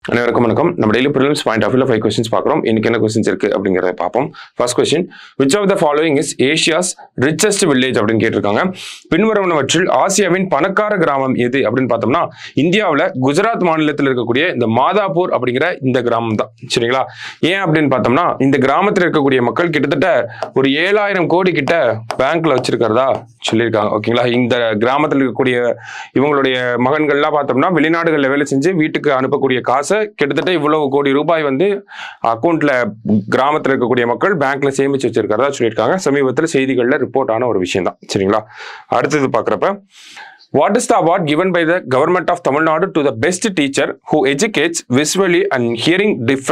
அனைவருக்கும் வணக்கம். நம்ம டெய்லி ப்ரிலிம்ஸ் பாயிண்ட் ஆஃப் வியூல 5 क्वेश्चंस பார்க்குறோம். இன்னைக்கு என்ன क्वेश्चंस இருக்கு அப்படிங்கறத பார்ப்போம். First question, which of the following is Asia's richest village அப்படின்னு கேட்டிருக்காங்க. பின்வருவனவற்றில் ஆசியாவின் பணக்கார கிராமம் எது அப்படின்னு பார்த்தோம்னா இந்தியாவுல குஜராத் மாநிலத்தில் இருக்கக்கூடிய இந்த மாதாப்பூர் அப்படிங்கிற இந்த கிராமம் தான். சரிங்களா? ஏன் அப்படின்னு பார்த்தோம்னா இந்த கிராமத்தில் இருக்கக்கூடிய மக்கள் கிட்டத்தட்ட ஒரு 7000 கோடி கிட்ட பேங்க்ல வச்சிருக்கிறதா சொல்லியிருக்காங்க. ஓகேங்களா? இந்த கிராமத்தில் இருக்கக்கூடிய இவங்களுடைய மகன்கள்லாம் பார்த்தோம்னா வெளிநாடுகளில் வேலை செஞ்சு வீட்டுக்கு அனுப்பக்கூடிய காசை கிட்டத்தட்ட இவ்வளவு கோடி ரூபாய் வந்து அக்கௌண்ட்ல கிராமத்தில் இருக்கக்கூடிய மக்கள் பேங்க்ல சேமிச்சு வச்சிருக்கிறதா சொல்லியிருக்காங்க. சமீபத்தில் செய்திகள்ல ரிப்போர்ட் ஆன ஒரு விஷயம் தான். சரிங்களா? அடுத்தது பார்க்குறப்ப, what is the award given by the government of Tamil Nadu to the best teacher who educates visually and hearing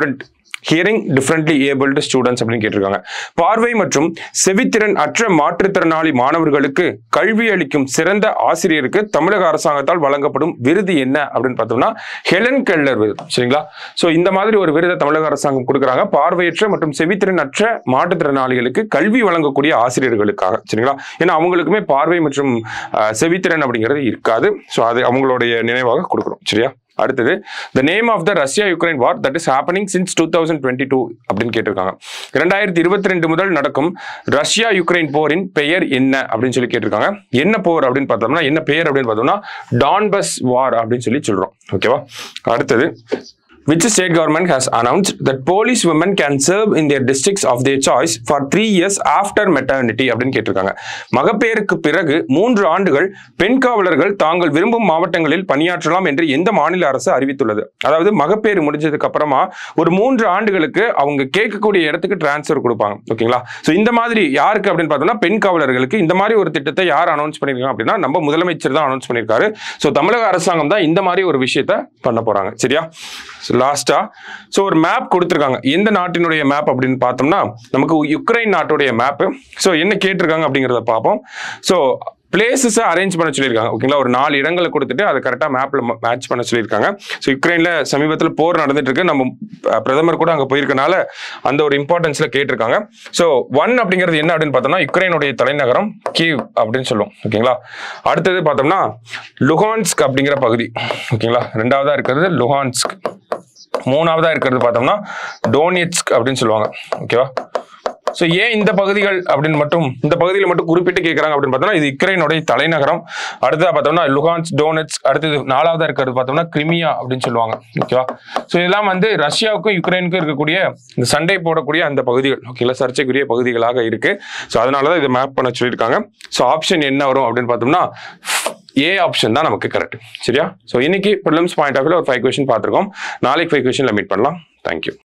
differently abled students அப்படின்னு கேட்டிருக்காங்க. பார்வை மற்றும் செவித்திறன் அற்ற மாற்றுத்திறனாளி மாணவர்களுக்கு கல்வி அளிக்கும் சிறந்த ஆசிரியருக்கு தமிழக அரசாங்கத்தால் வழங்கப்படும் விருது என்ன அப்படின்னு பார்த்தோம்னா ஹெலன் கெல்லர் விருது. சரிங்களா? சோ இந்த மாதிரி ஒரு விருதை தமிழக அரசாங்கம் கொடுக்குறாங்க பார்வையற்ற மற்றும் செவித்திறன் அற்ற மாற்றுத்திறனாளிகளுக்கு கல்வி வழங்கக்கூடிய ஆசிரியர்களுக்காக. சரிங்களா? ஏன்னா அவங்களுக்குமே பார்வை மற்றும் செவித்திறன் அப்படிங்கிறது இருக்காது. ஸோ அது அவங்களுடைய நினைவாக கொடுக்குறோம். சரியா? அடுத்தது, the name of the Russia-Ukraine war that is happening since 2022 அப்படின்னு கேட்டிருக்காங்க. 2022 முதல் நடக்கும் ரஷ்யா யுக்ரைன் போரின் பெயர் என்ன அப்படின்னு சொல்லி கேட்டிருக்காங்க. என்ன போர் அப்படின்னு பார்த்தோம்னா என்ன பெயர் அப்படின்னு பார்த்தோம்னா டான்பஸ் வார் அப்படின்னு சொல்லி சொல்றோம். ஓகேவா? அடுத்தது, which state government has announced that police women can serve in their districts of their choice for 3 years after maternity அப்படின்னு கேட்டிருக்காங்க. மகப்பேறுக்கு பிறகு 3 ஆண்டுகள் பெண் காவலர்கள் தாங்கள் விரும்பும் மாவட்டங்களில் பணியாற்றலாம் என்று எந்த மாநில அரசு அறிவித்துள்ளது. அதாவது மகப்பேறு முடிஞ்சதுக்கு அப்புறமா ஒரு 3 ஆண்டுகளுக்கு அவங்க கேட்கக்கூடிய இடத்துக்கு டிரான்ஸ்ஃபர் கொடுப்பாங்க. ஓகேங்களா? ஸோ இந்த மாதிரி யாருக்கு அப்படின்னு பார்த்தோம்னா பெண் காவலர்களுக்கு இந்த மாதிரி ஒரு திட்டத்தை யார் அனௌன்ஸ் பண்ணிருக்காங்க அப்படின்னா நம்ம முதலமைச்சர் தான் அனௌன்ஸ் பண்ணியிருக்காரு. ஸோ தமிழக அரசாங்கம் தான் இந்த மாதிரி ஒரு விஷயத்த பண்ண போறாங்க. சரியா? லாஸ்டா சோ ஒரு மேப் கொடுத்திருக்காங்க. எந்த நாட்டினுடைய மேப் அப்படின்னு பார்த்தோம்னா நமக்கு யுக்ரைன் நாட்டுடைய மேப். சோ என்ன கேட்டிருக்காங்க அப்படிங்கறத பார்ப்போம். சோ பிளேசஸ் அரேஞ்ச் பண்ண சொல்லியிருக்காங்க. ஓகேங்களா? ஒரு 4 இடங்களை கொடுத்துட்டு அதை கரெக்டா மேப்ல மேட்ச் பண்ண சொல்லியிருக்காங்க. ஸோ யுக்ரைன்ல சமீபத்தில் போர் நடந்துட்டு இருக்கு. நம்ம பிரதமர் கூட அங்க போயிருக்கனால அந்த ஒரு இம்பார்ட்டன்ஸ்ல கேட்டிருக்காங்க. ஸோ 1 அப்படிங்கிறது என்ன அப்படின்னு பார்த்தோம்னா யுக்ரைனுடைய தலைநகரம் கீவ் அப்படின்னு சொல்லுவோம். ஓகேங்களா? அடுத்தது பார்த்தோம்னா லுஹான்ஸ்க் அப்படிங்கிற பகுதி. ஓகேங்களா? 2வதா இருக்கிறது லுஹான்ஸ்க். 3வதா இருக்கிறது பார்த்தோம்னா டோனியட்ஸ்க் அப்படின்னு சொல்லுவாங்க. ஓகேவா? ஸோ ஏன் இந்த பகுதிகள் அப்படின்னு மட்டும் இந்த பகுதியில் மட்டும் குறிப்பிட்டு கேட்கறாங்க அப்படின்னு பார்த்தோம்னா இது யுக்ரைனுடைய தலைநகரம். அடுத்ததா பார்த்தோம்னா லுஹான்ஸ், டோனட்ஸ். அடுத்தது 4வதா இருக்கிறது பார்த்தோம்னா கிரிமியா அப்படின்னு சொல்லுவாங்க. ஓகேவா? ஸோ இதெல்லாம் வந்து ரஷ்யாவுக்கும் யுக்ரைனுக்கும் இருக்கக்கூடிய இந்த சண்டை போடக்கூடிய அந்த பகுதிகள். ஓகேங்களா? சர்ச்சைக்குரிய பகுதிகளாக இருக்கு. ஸோ அதனாலதான் இதை மேப் பண்ண சொல்லியிருக்காங்க. ஸோ ஆப்ஷன் என்ன வரும் அப்படின்னு பார்த்தோம்னா ஏ ஆப்ஷன் தான் நமக்கு கரெக்ட். சரியா? ஸோ இன்னைக்கு ப்ரிலிம்ஸ் பாயிண்ட் ஆஃப் வியூல ஒரு 5 क्वेश्चन பார்த்துருக்கோம். நாளைக்கு 5 क्वेश्चनல மீட் பண்ணலாம். தேங்க்யூ.